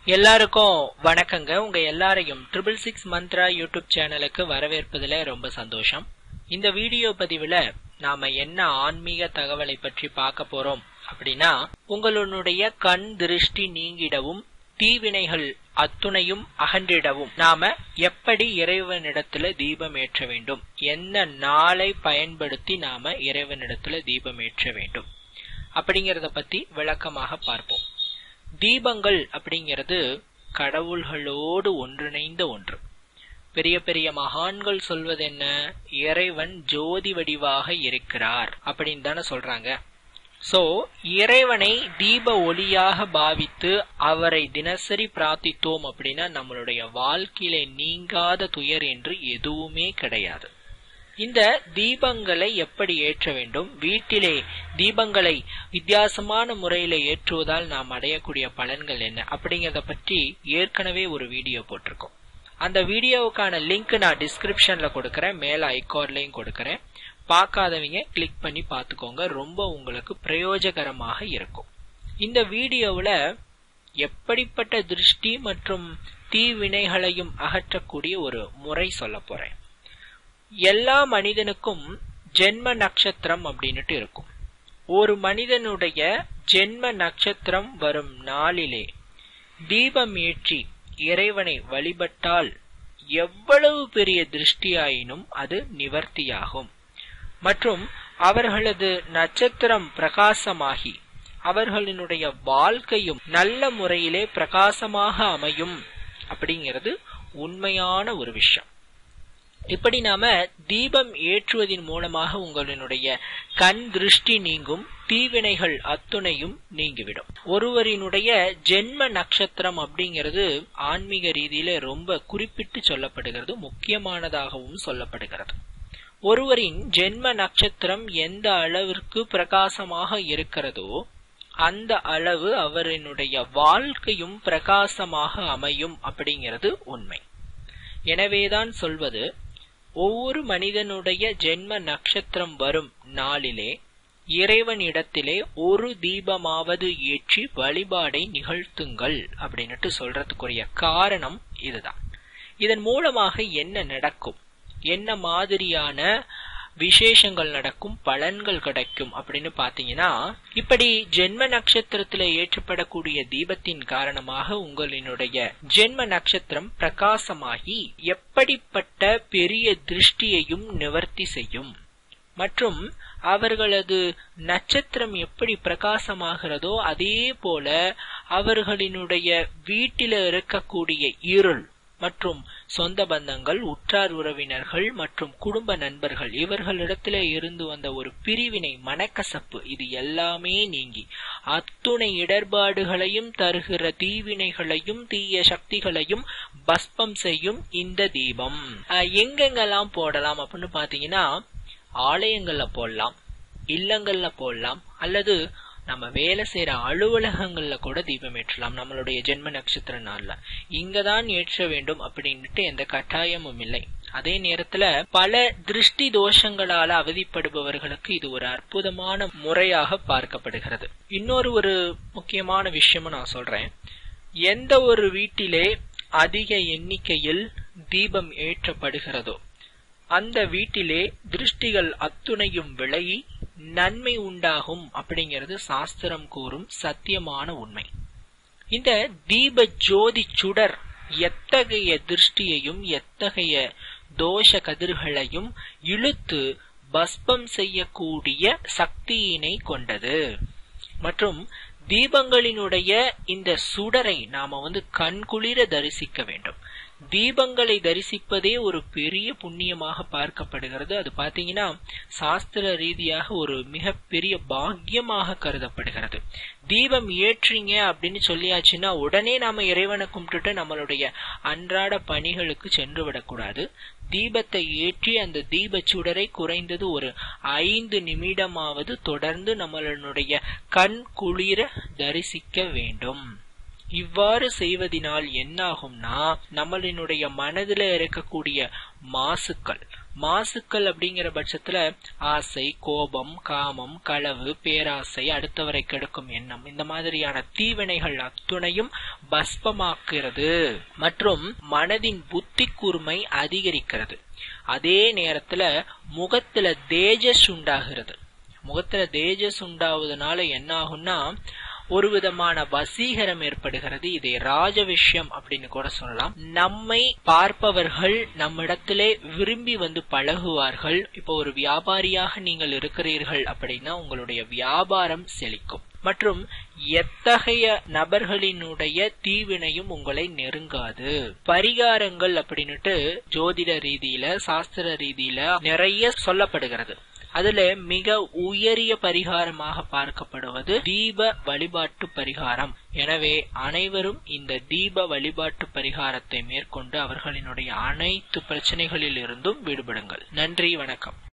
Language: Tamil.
எல்லாருக்கும் வணக்கங்க. உங்க எல்லாரையும் 666 மந்த்ரா யூடியூப் சேனலுக்கு வரவேற்பதுல ரொம்ப சந்தோஷம். இந்த வீடியோ பதிவுல நாம என்ன ஆன்மீக தகவலை பற்றி பார்க்க போறோம் அப்படின்னா, உங்களுடைய கண் திருஷ்டி நீங்கிடவும் தீவினைகள் அத்துணையும் அகன்றிடவும் நாம எப்படி இறைவனிடத்துல தீபம் ஏற்ற வேண்டும், என்ன நாளை பயன்படுத்தி நாம இறைவனிடத்துல தீபம் ஏற்ற வேண்டும் அப்படிங்கறத பத்தி விளக்கமாக பார்ப்போம். தீபங்கள் அப்படிங்கிறது கடவுள்களோடு ஒன்றிணைந்த ஒன்று. பெரிய பெரிய மகான்கள் சொல்வது என்ன, இறைவன் ஜோதி வடிவாக இருக்கிறார் அப்படின்னு தானே சொல்றாங்க. சோ இறைவனை தீப ஒளியாக பாவித்து அவரை தினசரி பிரார்த்தித்தோம் அப்படின்னா நம்மளுடைய வாழ்க்கையில நீங்காத துயர் என்று எதுவுமே கிடையாது. இந்த தீபங்களை எப்படி ஏற்ற வேண்டும், வீட்டிலே தீபங்களை வித்தியாசமான முறையில ஏற்றுவதால் நாம் அடையக்கூடிய பலன்கள் என்ன அப்படிங்கறத பற்றி ஏற்கனவே ஒரு வீடியோ போட்டிருக்கோம். அந்த வீடியோவுக்கான லிங்க் நான் டிஸ்கிரிப்ஷன்ல கொடுக்கறேன், மேல ஐகார்ட்லயும் கொடுக்கறேன். பார்க்காதவங்க கிளிக் பண்ணி பாத்துக்கோங்க, ரொம்ப உங்களுக்கு பிரயோஜகரமாக இருக்கும். இந்த வீடியோவுல எப்படிப்பட்ட திருஷ்டி மற்றும் தீவினைகளையும் அகற்றக்கூடிய ஒரு முறை சொல்ல போறேன். எல்லா மனிதனுக்கும் ஜென்ம நட்சத்திரம் அப்படின்னுட்டு இருக்கும். ஒரு மனிதனுடைய ஜென்ம நட்சத்திரம் வரும் நாளிலே தீபம் ஏற்றி இறைவனை வழிபட்டால் எவ்வளவு பெரிய திருஷ்டியாயினும் அது நிவர்த்தியாகும். மற்றும் அவர்களது நட்சத்திரம் பிரகாசமாகி அவர்களினுடைய வாழ்க்கையும் நல்ல முறையிலே பிரகாசமாக அமையும் அப்படிங்கிறது உண்மையான ஒரு விஷயம். இப்படி நாம தீபம் ஏற்றுவதன் மூலமாக உங்களுடைய கண் திருஷ்டி நீங்கும், தீவினைகள் அத்துணையும் நீங்கிவிடும். ஒருவரினுடைய ஜென்ம நட்சத்திரம் அப்படிங்கிறது ஆன்மீக ரீதியில ரொம்ப குறிப்பிட்டு சொல்லப்படுகிறது, முக்கியமானதாகவும் சொல்லப்படுகிறது. ஒருவரின் ஜென்ம நட்சத்திரம் எந்த அளவிற்கு பிரகாசமாக இருக்கிறதோ அந்த அளவு அவரினுடைய வாழ்க்கையும் பிரகாசமாக அமையும் அப்படிங்கிறது உண்மை. எனவேதான் சொல்வது, ஒவ்வொரு மனிதனுடைய ஜென்ம நட்சத்திரம் வரும் நாளிலே இறைவனிடத்திலே ஒரு தீபமாவது ஏற்றி வழிபாடை நிகழ்த்துங்கள் அப்படின்னுட்டு சொல்றதுக்குரிய காரணம் இதுதான். இதன் மூலமாக என்ன நடக்கும், என்ன மாதிரியான விசேஷங்கள் நடக்கும், பலன்கள் கிடைக்கும் அப்படின்னு பாத்தீங்கன்னா, இப்படி ஜென்ம நட்சத்திரத்துல ஏற்றப்படக்கூடிய தீபத்தின் காரணமாக உங்களினுடைய ஜென்ம நட்சத்திரம் பிரகாசமாகி எப்படிப்பட்ட பெரிய திருஷ்டியையும் நிவர்த்தி செய்யும். மற்றும் அவர்களது நட்சத்திரம் எப்படி பிரகாசமாகிறதோ அதே போல அவர்களினுடைய வீட்டில இருக்கக்கூடிய இருள் மற்றும் சொந்த பந்தங்கள், உற்றார் உறவினர்கள் மற்றும் குடும்ப நண்பர்கள் இவர்களிடத்திலே இருந்து வந்த ஒரு பிரிவினை, மனக்கசப்பு, இது எல்லாமே நீங்கி அத்துணை இடர்பாடுகளையும் தருகிற தீவினைகளையும் தீய சக்திகளையும் பஸ்பம் செய்யும் இந்த தீபம். எங்கெங்கெல்லாம் போடலாம் அப்படின்னு பாத்தீங்கன்னா, ஆலயங்கள்ல போடலாம், இல்லங்கள்ல போடலாம், அல்லது நம்ம வேலை செய்யற அலுவலகங்கள்ல கூட தீபம் ஏற்றலாம். நம்மளுடைய ஜென்ம நட்சத்திர நாள்ல இங்கதான் ஏற்ற வேண்டும் அப்படின்ட்டு எந்த கட்டாயமும் இல்லை. அதே நேரத்துல பல திருஷ்டி தோஷங்களால அவதிப்படுபவர்களுக்கு இது ஒரு அற்புதமான முறையாக பார்க்கப்படுகிறது. இன்னொரு முக்கியமான விஷயமும் நான் சொல்றேன். எந்த ஒரு வீட்டிலே அதிக எண்ணிக்கையில் தீபம் ஏற்றப்படுகிறதோ அந்த வீட்டிலே திருஷ்டிகள் அத்துணையும் விலகி நன்மை உண்டாகும் அப்படிங்கிறது சாஸ்திரம் கூறும் சத்தியமான உண்மை. இந்த தீப ஜோதி சுடர் எத்தகைய திருஷ்டியையும் எத்தகைய தோஷ கதிர்களையும் இழுத்து பஸ்பம் செய்யக்கூடிய சக்தியினை கொண்டது. மற்றும் தீபங்களினுடைய இந்த சுடரை நாம கண்குளிர தரிசிக்க வேண்டும். தீபங்களை தரிசிப்பதே ஒரு பெரிய புண்ணியமாக பார்க்கப்படுகிறது. அது பாத்தீங்கன்னா சாஸ்திர ரீதியாக ஒரு மிகப்பெரிய பாக்கியமாக கருதப்படுகிறது. தீபம் ஏற்றீங்க அப்படின்னு சொல்லியாச்சுன்னா உடனே நாம இறைவனை கும்பிட்டுட்டு நம்மளுடைய அன்றாட பணிகளுக்கு சென்று விடக்கூடாது. தீபத்தை ஏற்றி அந்த தீப சுடரை குறைந்தது ஒரு 5 நிமிடமாவது தொடர்ந்து நம்மளுடைய கண் குளிர தரிசிக்க வேண்டும். இவ்வாறு செய்வதனால் என்னாகும்னா, நம்மளினுடைய மனதில இருக்கக்கூடிய மாசுக்கள், மாசுக்கள் அப்படிங்கிற பட்சத்துல ஆசை, கோபம், காமம், களவு, பேராசை, அடுத்தவரை கெடுக்கும் எண்ணம், இந்த மாதிரியான தீவினைகள் அத்துணையும் பஸ்பமாக்குறது மற்றும் மனதின் புத்தி கூர்மை அதிகரிக்கிறது. அதே நேரத்துல முகத்துல தேஜஸ் உண்டாகிறது. முகத்துல தேஜஸ் உண்டாவதுனால என்ன ஆகும்னா ஒரு விதமான வசீகரம் ஏற்படுகிறது. இதை ராஜ விஷயம் அப்படின்னு கூட சொல்லலாம். நம்மை பார்ப்பவர்கள் நம்மிடத்திலே விரும்பி வந்து பழகுவார்கள். இப்போ ஒரு வியாபாரியாக நீங்கள் இருக்கிறீர்கள் அப்படின்னா உங்களுடைய வியாபாரம் செழிக்கும். மற்றும் எத்தகைய நபர்களினுடைய தீவினையும் உங்களை நெருங்காது. பரிகாரங்கள் அப்படின்னுட்டு ஜோதிட ரீதியில, சாஸ்திர ரீதியில நிறைய சொல்லப்படுகிறது. அதுல மிக உயரிய பரிகாரமாக பார்க்கப்படுவது தீப வழிபாட்டு பரிகாரம். எனவே அனைவரும் இந்த தீப வழிபாட்டு பரிகாரத்தை மேற்கொண்டு அவர்களினுடைய அனைத்து பிரச்சனைகளில் இருந்தும் விடுபடுங்கள். நன்றி, வணக்கம்.